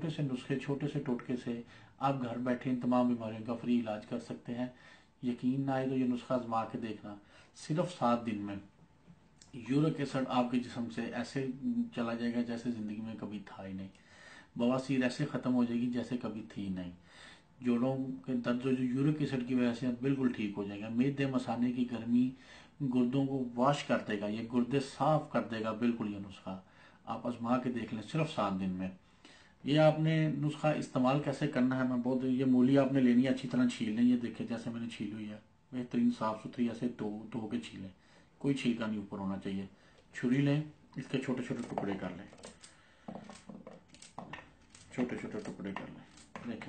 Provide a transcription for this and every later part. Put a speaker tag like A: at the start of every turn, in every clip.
A: छोटे से नुस्खे, छोटे से टोटके से आप घर बैठे इन तमाम बीमारियों का फ्री इलाज कर सकते हैं। यकीन ना आए तो ये नुस्खा आजमा के देखना। सिर्फ 7 दिन में यूरिक एसिड आपके जिस्म से ऐसे चला जाएगा जैसे ज़िंदगी में कभी था ही नहीं। बवासीर ऐसे ख़त्म हो जाएगी जैसे कभी थी नहीं। जोड़ों के दर्द जो यूरिक एसिड की वजह से बिल्कुल ठीक हो जाएगा। मेदे मसाने की गर्मी गुर्दों को वॉश कर देगा, ये गुर्दे साफ कर देगा बिल्कुल। ये नुस्खा आप आजमा के देख लें सिर्फ 7 दिन में। ये आपने नुस्खा इस्तेमाल कैसे करना है, मैं बहुत, ये मूली आपने लेनी है, अच्छी तरह छील लें। ये देखें जैसे मैंने छीली हुई है, बेहतरीन साफ सुथरी ऐसे धो के छीलें, कोई छिलका नहीं ऊपर होना चाहिए। छुरी लें, इसके छोटे छोटे टुकड़े कर लें, छोटे छोटे टुकड़े कर लें। देखें,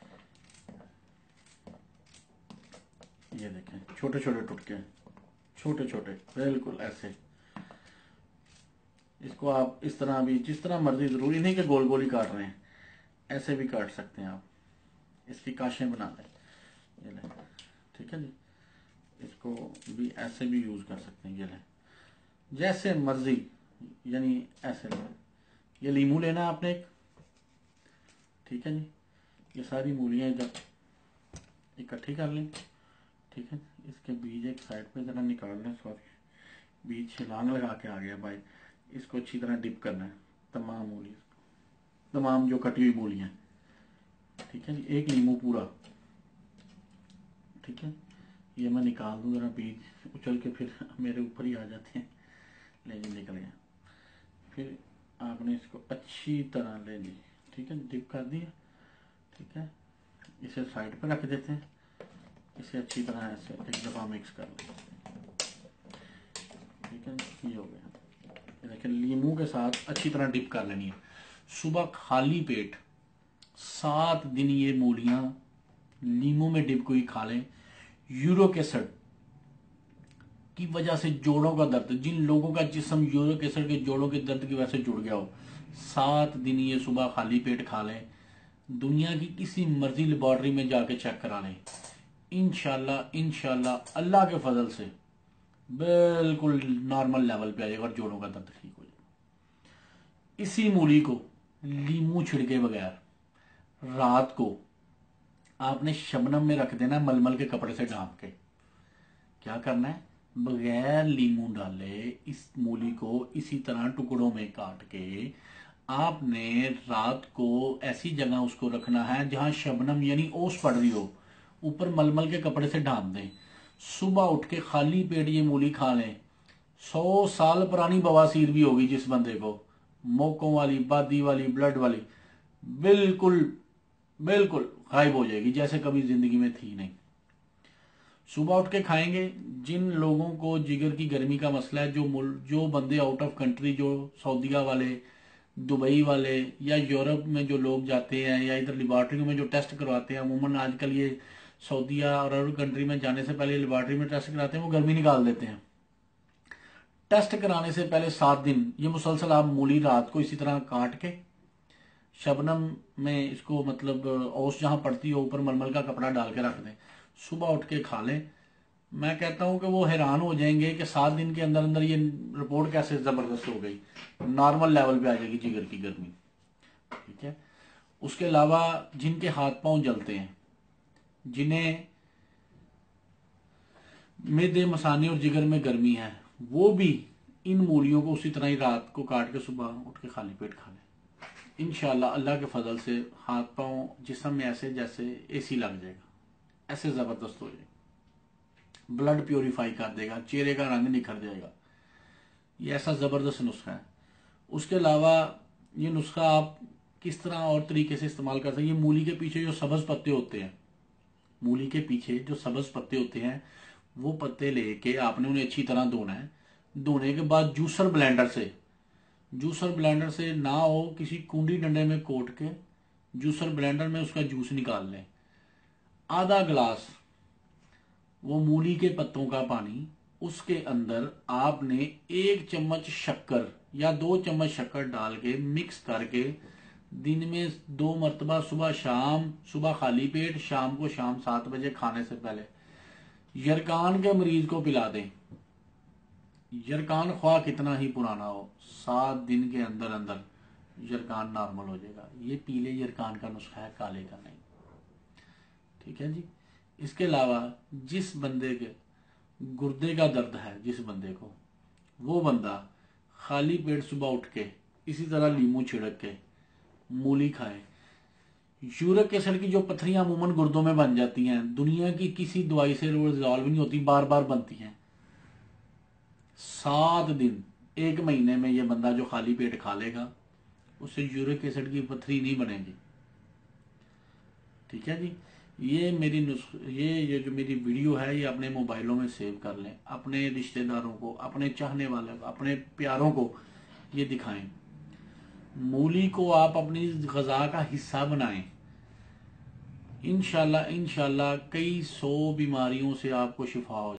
A: ये देखें छोटे छोटे टुकड़े, छोटे छोटे बिल्कुल ऐसे। इसको आप इस तरह भी, जिस तरह मर्जी, जरूरी नहीं कि गोल गोल ही काट रहे हैं, ऐसे भी काट सकते हैं आप। इसकी काशें बना लें, ये लें, ठीक है जी। इसको भी ऐसे भी यूज कर सकते हैं, ये लें, जैसे मर्जी, यानी ऐसे लें। ये लीमू लेना है आपने एक, ठीक है जी। ये सारी मूलियाँ इधर इकट्ठी कर लें, ठीक है। इसके बीज एक साइड पे जरा निकाल लें, सॉरी बीज छलांग लगा के आ गया भाई। इसको अच्छी तरह डिप करना है, तमाम मूली, तमाम जो कटी हुई मूलियाँ, ठीक है जी। एक नींबू पूरा, ठीक है। ये मैं निकाल दूँ जरा, बीज उछल के फिर मेरे ऊपर ही आ जाते हैं। ले जी, निकल गया। फिर आपने इसको अच्छी तरह ले ली, ठीक है, डिप कर दिया, ठीक है। इसे साइड पे रख देते हैं। इसे अच्छी तरह ऐसे एक दफ़ा मिक्स कर लें, ठीक है। ये हो गया। देखिए लीमू के साथ अच्छी तरह डिप कर लेनी है। सुबह खाली पेट 7 दिन ये मूलियां लीमू में डिप हुई खा लें। यूरिक एसिड की वजह से जोड़ों का दर्द, जिन लोगों का जिस्म यूरिक एसिड के जोड़ों के दर्द की वजह से जुड़ गया हो, 7 दिन ये सुबह खाली पेट खा लें। दुनिया की किसी मर्जी लेबॉर्ट्री में जाके चेक करा लें, इंशाल्लाह इंशाल्लाह अल्लाह के फजल से बिल्कुल नॉर्मल लेवल पे आ जाएगा और जोड़ों का दर्द ठीक हो जाएगा। इसी मूली को लीमू छिड़के बगैर रात को आपने शबनम में रख देना, मलमल के कपड़े से ढांप के। क्या करना है, बगैर लीमू डाले इस मूली को इसी तरह टुकड़ों में काट के आपने रात को ऐसी जगह उसको रखना है जहां शबनम यानी ओस पड़ रही हो, ऊपर मलमल के कपड़े से ढांप दें। सुबह उठ के खाली पेट ये मूली खा लें। 100 साल पुरानी बवासीर भी होगी जिस बंदे को, मोकों वाली, बादी वाली, ब्लड वाली, बिल्कुल बिल्कुल गायब हो जाएगी जैसे कभी जिंदगी में थी नहीं। सुबह उठ के खाएंगे। जिन लोगों को जिगर की गर्मी का मसला है, जो बंदे आउट ऑफ कंट्री, जो सऊदीया वाले, दुबई वाले या यूरोप में जो लोग जाते हैं या इधर लेबॉर्ट्रियों में जो टेस्ट करवाते हैं, अमूमन आजकल ये सऊदीया और अरब कंट्री में जाने से पहले लेबॉर्ट्री में टेस्ट कराते हैं, वो गर्मी निकाल देते हैं। टेस्ट कराने से पहले 7 दिन ये मुसलसल आप मूली रात को इसी तरह काट के शबनम में इसको, मतलब ओस जहां पड़ती हो ऊपर मलमल का कपड़ा डाल के रख दें। सुबह उठ के खा लें। मैं कहता हूं कि वो हैरान हो जाएंगे कि 7 दिन के अंदर अंदर ये रिपोर्ट कैसे जबरदस्त हो गई, नॉर्मल लेवल पे आ जाएगी जिगर की गर्मी, ठीक है। उसके अलावा जिनके हाथ पांव जलते हैं, जिन्हें मेदे मसाने और जिगर में गर्मी है, वो भी इन मूलियों को उसी तरह ही रात को काट के सुबह उठ के खाली पेट खा लें। इंशाल्लाह अल्लाह के फजल से हाथ पांव जिस्म में ऐसे जैसे एसी लग जाएगा, ऐसे जबरदस्त हो जाएगा। ब्लड प्योरीफाई कर देगा, चेहरे का रंग निखर जाएगा। ये ऐसा जबरदस्त नुस्खा है। उसके अलावा ये नुस्खा आप किस तरह और तरीके से इस्तेमाल कर सकते हैं। ये मूली के पीछे जो सब्ज पत्ते होते हैं, मूली के पीछे जो सब्ज पत्ते होते हैं, वो पत्ते लेके आपने उन्हें अच्छी तरह धोना है। धोने के बाद जूसर ब्लेंडर से ना हो, किसी कुंडी डंडे में कोट के जूसर ब्लेंडर में उसका जूस निकाल लें। आधा ग्लास वो मूली के पत्तों का पानी, उसके अंदर आपने 1 चम्मच शक्कर या 2 चम्मच शक्कर डाल के मिक्स करके दिन में 2 मरतबा, सुबह शाम, सुबह खाली पेट, शाम को शाम 7 बजे खाने से पहले यरकान के मरीज को पिला दें। यरकान ख्वाह कितना ही पुराना हो, 7 दिन के अंदर अंदर یرکان نارمل ہو جائے گا. یہ پیلے یرکان کا نسخہ ہے، کالے کا نہیں. ٹھیک ہے جی. اس کے علاوہ جس بندے کے گردے کا درد ہے، جس بندے کو، وہ بندہ خالی پیٹ صبح اٹھ کے اسی طرح لیمو چھڑک کے مولی کھائے. یورک ایسڈ کی جو پتھریاں عموماً گردوں میں بن جاتی ہیں، دنیا کی کسی دوائی سے ریزالو نہیں ہوتی، بار بار بنتی ہیں. 7 دن 1 مہینے میں یہ بندہ جو خالی پیٹ کھا لے گا، اس سے یورک ایسڈ کی پتھری نہیں بنے گی. ٹھیک ہے جی. یہ جو میری ویڈیو ہے، یہ اپنے موبائلوں میں سیو کر لیں، اپنے رشتہ داروں کو، اپنے چاہنے والوں کو، اپنے پیاروں کو یہ دکھائیں. مولی کو آپ اپنی غذا کا حصہ بنائیں. انشاءاللہ کئی 100 بیماریوں سے آپ کو شفا ہو